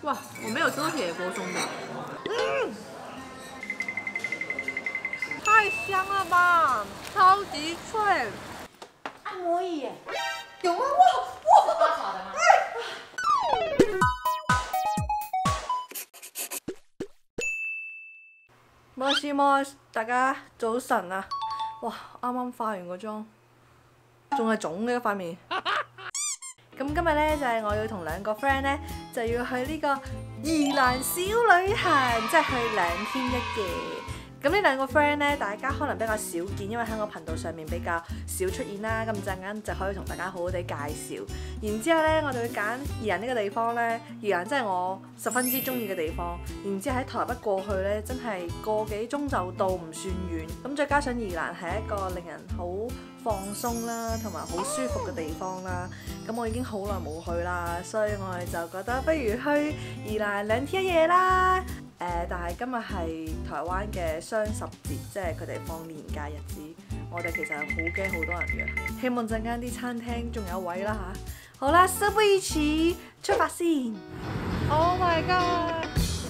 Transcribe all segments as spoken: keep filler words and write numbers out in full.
哇，我没有吃过铁锅松饼。嗯，太香了吧，超级脆。 按摩椅耶， 有吗？哇哇！ 八爪的吗？ 摩西摩，大家早晨啊！哇，啱啱化完個妝，仲係腫嘅塊面。咁今日咧就係、是、我要同兩個 friend 咧就要去呢個宜蘭小旅行，即係去兩天一夜。咁呢兩個 friend 咧，大家可能比較少見，因為喺我頻道上面比較少出現啦。咁陣間就可以同大家好好地介紹。然之後咧，我哋會揀宜蘭呢個地方咧，宜蘭真係我十分之中意嘅地方。然之後喺台北過去咧，真係個幾鐘就到，唔算遠。咁再加上宜蘭係一個令人好放鬆啦，同埋好舒服嘅地方啦。咁我已經好耐冇去啦，所以我哋就覺得不如去宜蘭兩天一夜啦。誒、呃，但係今日係台灣嘅雙十節，即係佢哋放年假日子。我哋其實係好驚好多人嘅，希望陣間啲餐廳仲有位啦嚇。好啦，事不宜遲，出發先。Oh my god！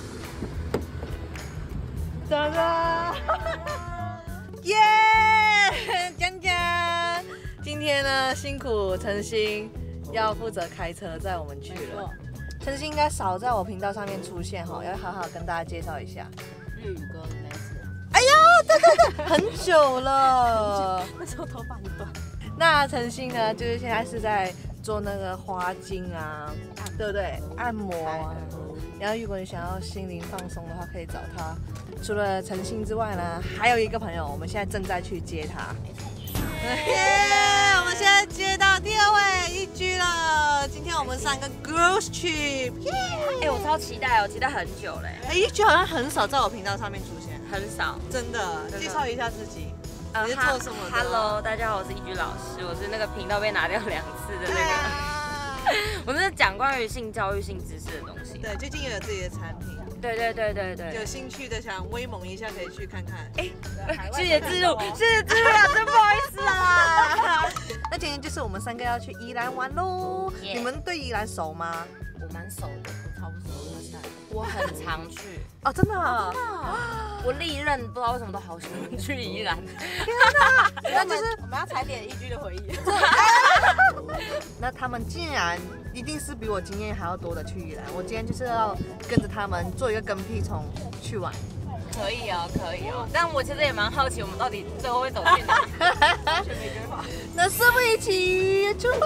喳喳，耶！江江，今天呢辛苦陳星要負責開車載我們去了。陳星應該少在我頻道上面出現哈，要好好跟大家介紹一下。 日語歌應該是。 哎呀，對對對，很久了， 那時候頭髮很短。 那陳星呢，就是現在是在做那個花精啊，對不對？按摩啊。然後如果你想要心靈放鬆的話，可以找他。除了陳星之外呢，還有一個朋友，我們現在正在去接他。耶！我們現在接到第二位一居了。今天我們上一個 girls trip。耶！ 哎，我超期待，我期待很久嘞。 哎，一居好像很少在我頻道上面出現， 很少， 真的。介紹一下自己。 呃你是做什麼的 ？Hello， 大家好，我是一居老師，我是那個頻道被拿掉兩次的那個。我是講關於性教育、性知識的東西。 對，最近也有自己的產品。 對對對對對， 有興趣的想威猛一下，可以去看看。哎， 謝謝自入，謝謝自入啊，真不好意思啊。 那今天就是我們三個要去宜蘭玩嘍。Yeah. 你們對宜蘭熟嗎？ 我蠻熟的，我超不熟的。我很常去。 哦，真的啊？ 真的。我歷任不知道為什麼都好喜歡去宜蘭。 天哪！那就是我們要踩點一居的回憶。 那他們竟然一定是比我經驗還要多的去宜蘭。我今天就是要跟着他們做一個跟屁蟲去玩。 可以哦，可以哦。但我其實也蠻好奇，我們到底最後會走去哪裡？完全沒規劃。 那事不宜遲，出發！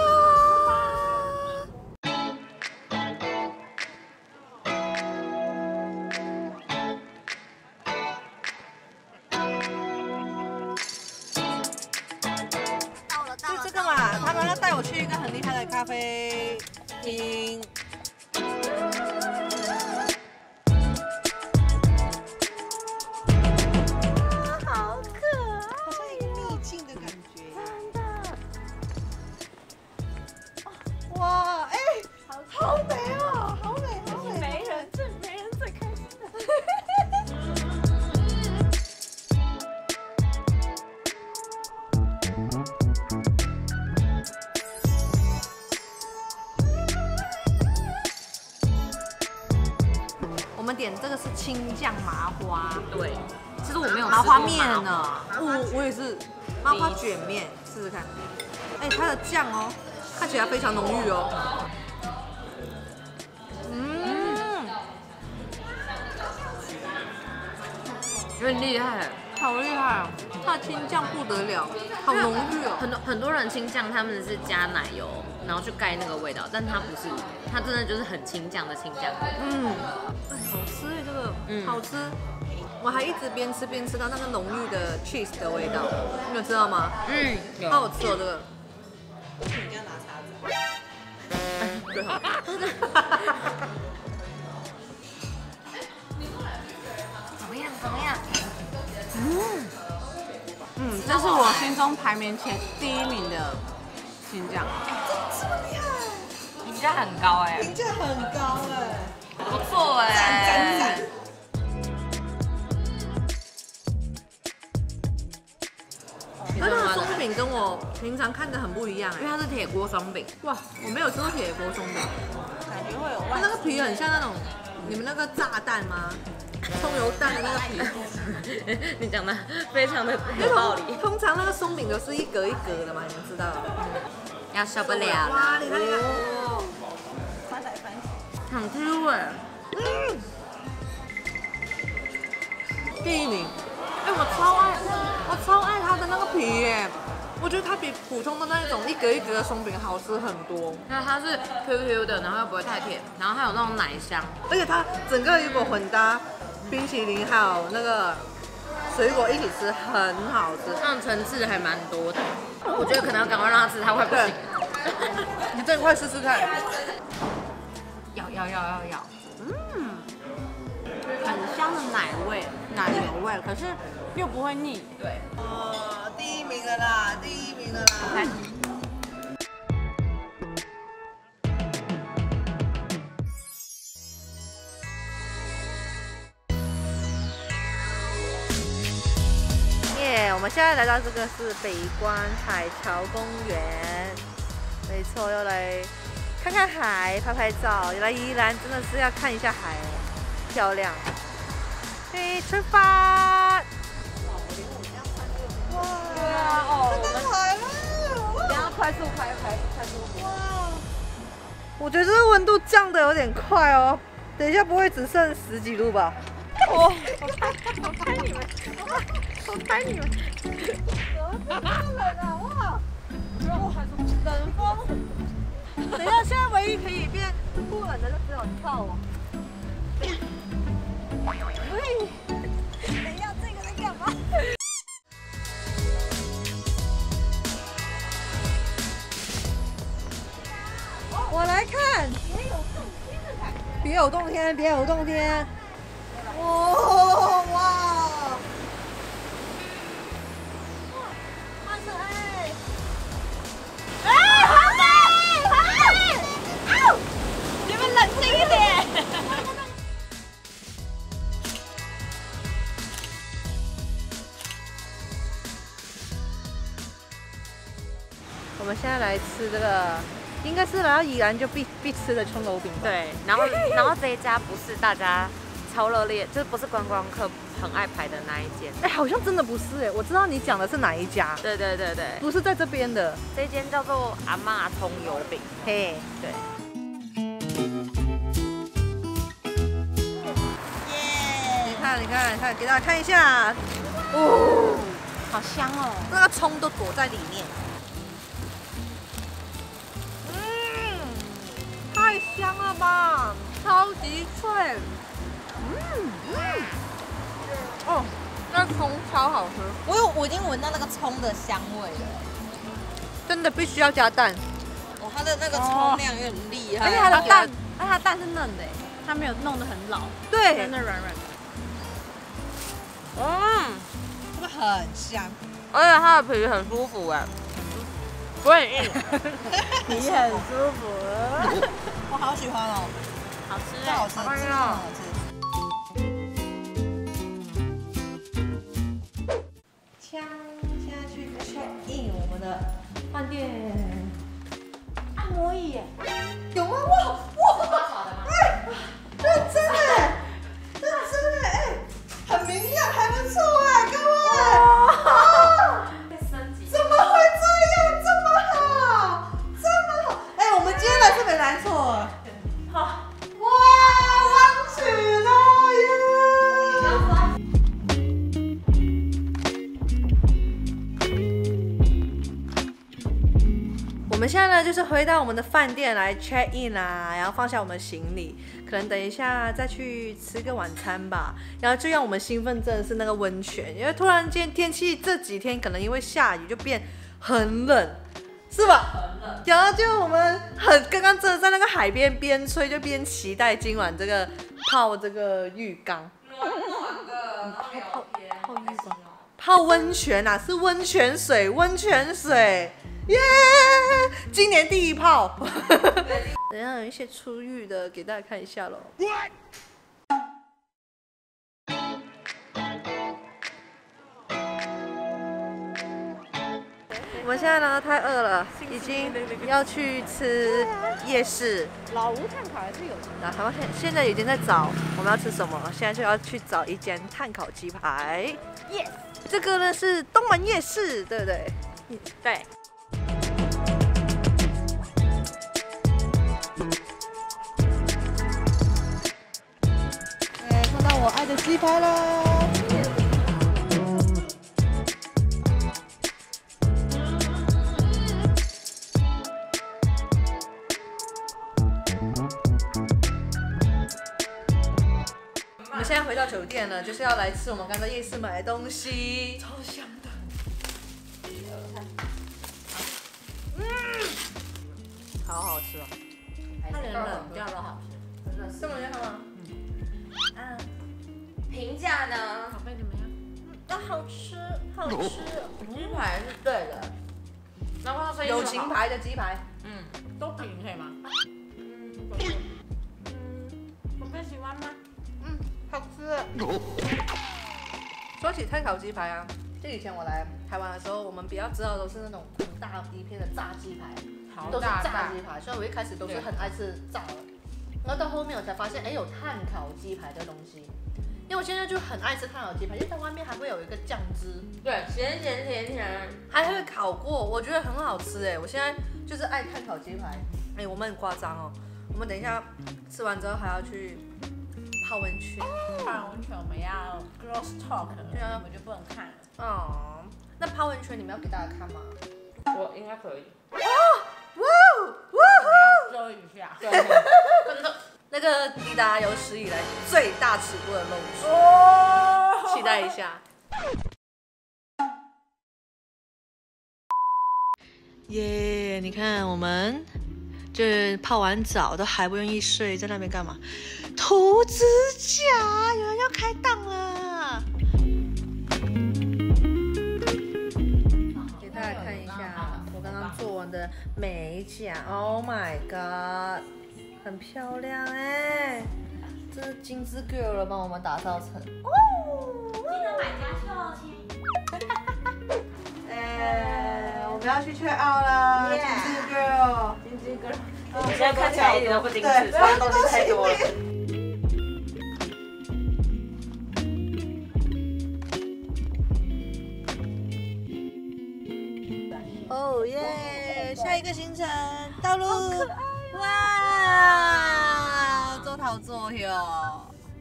就這個嘛，他們要帶我去一個很厲害的咖啡廳。哇，哎，好美哦，好美，好美！ 沒人最沒人最開心的。 我們點這個是青醬麻花， 對，其實我沒有麻花麵呢，我我也是麻花捲麵，試試看。哎，它的醬哦，看起來非常濃郁哦。嗯， 有點厲害， 好厲害哦！它的青醬不得了，好濃郁哦。 很多很多人青醬他們是加奶油，然後去蓋那個味道，但它不是，它真的就是很清醬的青醬。 嗯，哎，好吃哎，這個，嗯，好吃。我還一直邊吃邊吃到那個濃郁的 cheese 的味道，你有知道嗎？ 嗯，有。 好好吃哦，這個。你應該拿叉子。最好。 怎麼樣？怎麼樣？ 嗯嗯，這是我心中排名前第一名的青醬。哎，這麼厲害！ 評價很高哎。 評價很高哎。 不錯哎。 讚讚讚！它那個鬆餅跟我平常看的很不一樣哎， 因為它是鐵鍋鬆餅。 哇，我沒有吃過鐵鍋鬆餅， 感覺會有它那個皮很像那種你们那个炸弹吗？葱油蛋的那个皮， 你讲的非常的有道理。 通常那个松饼都是一格一格的嘛，你们知道？ 要受不了哇， 了， 你看看， 酸奶番茄， 很 Q 哎。 嗯，第一名。哎、我超爱，我超爱它的那个皮耶！我觉得它比普通的那种一格一格的松饼好吃很多。 那它是 Q Q 的，然后又不会太甜，然后还有那种奶香， 而且它整个如果混搭冰淇淋还有那个水果一起吃，很好吃。 那种层次还蛮多的。我觉得可能要赶快让它吃，它快不行。 你真的快试试看。 要要要要要，嗯，很香的奶味、奶油味，可是又不会腻。对， 哦，第一名了啦，第一名了啦。耶，我们现在来到这个是北关海桥公园，没错，要来看看海，拍拍照。来宜兰真的是要看一下海，漂亮。嘿，出发！哇！ 哦，我们来了！ 等下快速拍拍快速。 哇！我觉得这个温度降的有点快哦，等一下不会只剩十几度吧？ 我我拍我拍你们，我拍你们。 怎么这么冷啊？哇！冷风。等一下，现在唯一可以变不冷的就只有跳哦。喂， 等一下，这个在干嘛？ 我来看，别有洞天，别有洞天。哦哇！ 好可爱！哎，黄飞，黄飞，啊！你们冷静一点。 我们现在来吃这个，应该是来到宜兰就必必吃的葱油饼吧？ 对，然后然后这一家不是大家超热烈，就是不是观光客很爱排的那一间。 哎，好像真的不是哎，我知道你讲的是哪一家， 对对对对， 不是在这边的。 这间叫做阿嬷葱油饼。 嘿， 对， 耶！ 你看，你看，看，给大家看一下，哦， 好香哦。 那个葱都躲在里面。嗯，太香了吧，超级脆。嗯嗯，哦，那葱超好吃， 我有，我已经闻到那个葱的香味了。 真的必须要加蛋。 哦，它的那个葱量有点厉害， 而且它的蛋， 而且它蛋是嫩的，它没有弄得很老， 对， 真的软软的， 嗯， 是不是很香？ 而且它的皮很舒服哎，不会很硬， 皮很舒服，我好喜欢哦， 好吃真好吃，真的好吃。 枪，现在去 check in 我们的饭店。按摩椅耶，有吗？哇哇！哎，认真哎，认真哎，哎，很明亮，还不错哎，各位。哇！怎么会这样？这么好，这么好！哎，我们今天来是没来错。好。哇，完取了耶！我们现在呢，就是回到我们的饭店来 check in 啦，然后放下我们的行李，可能等一下再去吃个晚餐吧。然后最让我们兴奋真的是那个温泉，因为突然间天气这几天可能因为下雨就变很冷，是吧？很冷。然后就我们很刚刚真的在那个海边边吹就边期待今晚这个泡这个浴缸， 暖暖的，泡泡浴缸，泡温泉啊，是温泉水，温泉水。耶！ Yeah! 今年第一炮。等一下有一些出浴的，给大家看一下喽。 我们现在呢太饿了，已经要去吃夜市。 老吴碳烤还是有。 那他们现现在已经在找我们要吃什么，现在就要去找一间碳烤鸡排。 Yes， 这个呢是东门夜市，对不对？ 对。 哎，看到我爱的鸡排了。我们现在回到酒店了，就是要来吃我们刚在夜市买的东西，超香的。嗯，好好吃哦， 它连冷掉都好吃。 这么厉害吗？ 嗯，评价呢？ 宝贝怎么样？ 啊，好吃，好吃。 鸡排是对的，然后声音友情牌的鸡排， 嗯，都平可以吗？嗯，宝贝喜欢吗？ 嗯，好吃。说起碳烤鸡排啊，就以前我来台湾的时候，我们比较知道都是那种很大一片的炸鸡排，都是炸鸡排，所以我一开始都是很爱吃炸的。然后到后面我才发现，哎，有碳烤鸡排这东西。因为我现在就很爱吃碳烤鸡排，因为它外面还会有一个酱汁， 对，咸咸甜甜， 还会烤过，我觉得很好吃哎。我现在就是爱碳烤鸡排。哎，我们很夸张哦，我们等一下吃完之后还要去泡温泉。 泡温泉我们要 girls talk， 对啊， 我们就不能看了。 哦，那泡温泉你们要给大家看吗？ 我应该可以。 哇哇哇！ 遮一下。对。 那个迪达有史以来最大尺度的露出，哦，期待一下。耶！ 你看我们就是泡完澡都还不愿意睡，在那边干嘛？涂指甲，有人要开档了。给大家看一下我刚刚做完的美甲 ，Oh my god！ 很漂亮哎、欸，这是精致 girl 了，帮我们打造成。哦， 记得买家秀签。 哎，我们要去雀澳了，精致 girl， 精致 girl， 你现在看起来一点都不精致， 穿的东西太多了。哦耶！下一个行程道路。好可爱哇，做头做哟！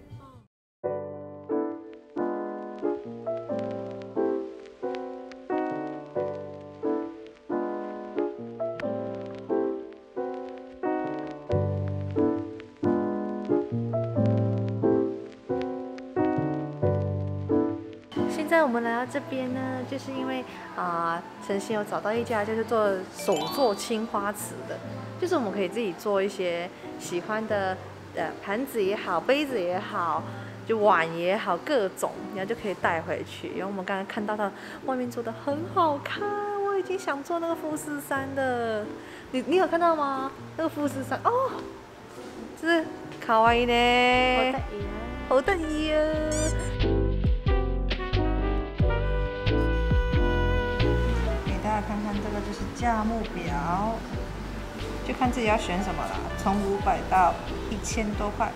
现在我们来到这边呢，就是因为啊，晨曦有找到一家就是做手做青花瓷的。就是我们可以自己做一些喜欢的，呃，盘子也好，杯子也好，就碗也好，各种，然后就可以带回去。因为我们刚刚看到它外面做的很好看，我已经想做那个富士山的。你你有看到吗？那个富士山哦，就是卡哇伊呢，好得意啊！给大家看看这个就是价目表。就看自己要选什么啦，从五百到一千多块。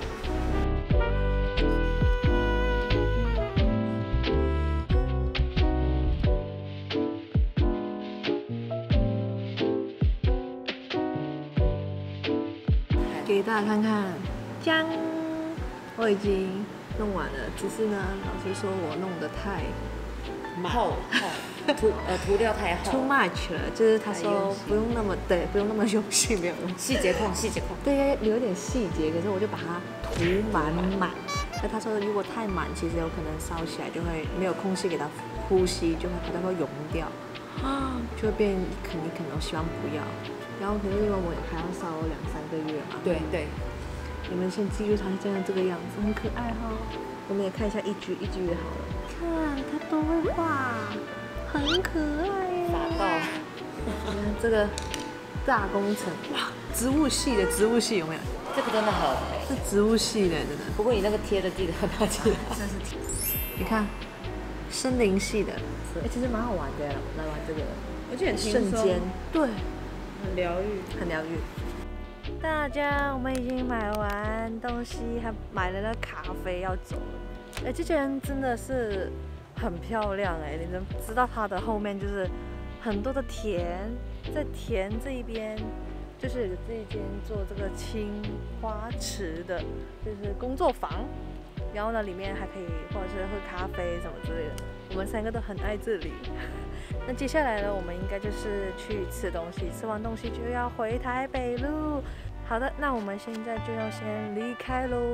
给大家看看，将我已经弄完了，只是呢，老师说我弄得太厚厚。涂呃涂料太厚 ，too much 了，就是他说不用那么对，不用那么用心，没有细节控，细节控， 对，有点细节，可是我就把它涂满满。那他说如果太满，其实有可能烧起来就会没有空气给它呼吸，就会它会溶掉，啊，就会变一坑一坑。我希望不要，然后可是因为我还要烧两三个月嘛， 对对， 你们先记住它是这样这个样子，很可爱哈、哦。我们也看一下一句一句好了，看它都会画。很可爱耶！ 傻到， 你看这个大工程，哇，植物系的植物系有没有？ 这个真的很， 是植物系的，真的。 不过你那个贴的记得很大记得， 真是。你看，森林系的，哎，其实蛮好玩的，来玩这个。 而且很轻松瞬间，对， 很疗愈。 很疗愈。大家，我们已经买完东西，还买了那咖啡要走了。哎，这间真的是很漂亮哎，你能知道它的后面就是很多的田，在田这一边就是有这一间做这个青花瓷的，就是工作坊。然后呢，里面还可以或者是喝咖啡什么之类的。我们三个都很爱这里。那接下来呢，我们应该就是去吃东西，吃完东西就要回台北喽。好的，那我们现在就要先离开喽。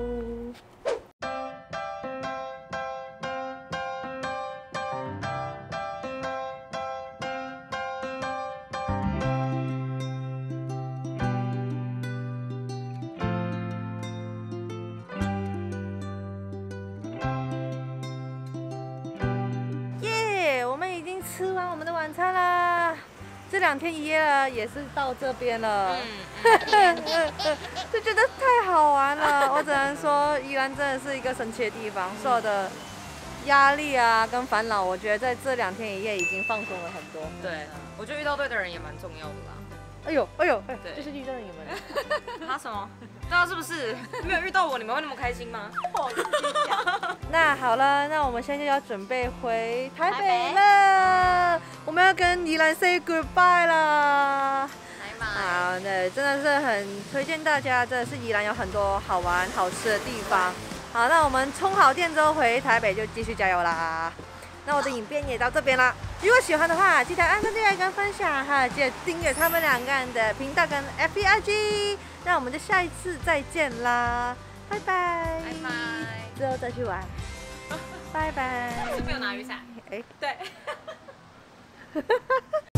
耶，我们已经吃完我们的晚餐啦。这两天一夜了，也是到这边了，就觉得太好玩了。我只能说，宜兰真的是一个神奇的地方，所有的压力啊跟烦恼，我觉得在这两天一夜已经放松了很多。 对，我觉得遇到对的人也蛮重要的啦。 哎呦哎呦，哎对就是遇到你们。 他什么？对啊，是不是？没有遇到我，你们会那么开心吗？ 那好了，那我们现在就要准备回台北了，我们要跟宜兰 say goodbye 了。 来嘛。 好，对，真的是很推荐大家，真的是宜兰有很多好玩好吃的地方。好，那我们充好电之后回台北就继续加油啦。那我的影片也到这边啦，如果喜欢的话，记得按赞、订阅跟分享，还有记得订阅他们两个人的频道跟 F B I G。那我们就下一次再见啦，拜拜。 拜拜。 之后再去玩，拜拜。 是没有拿雨伞。 哎， 对。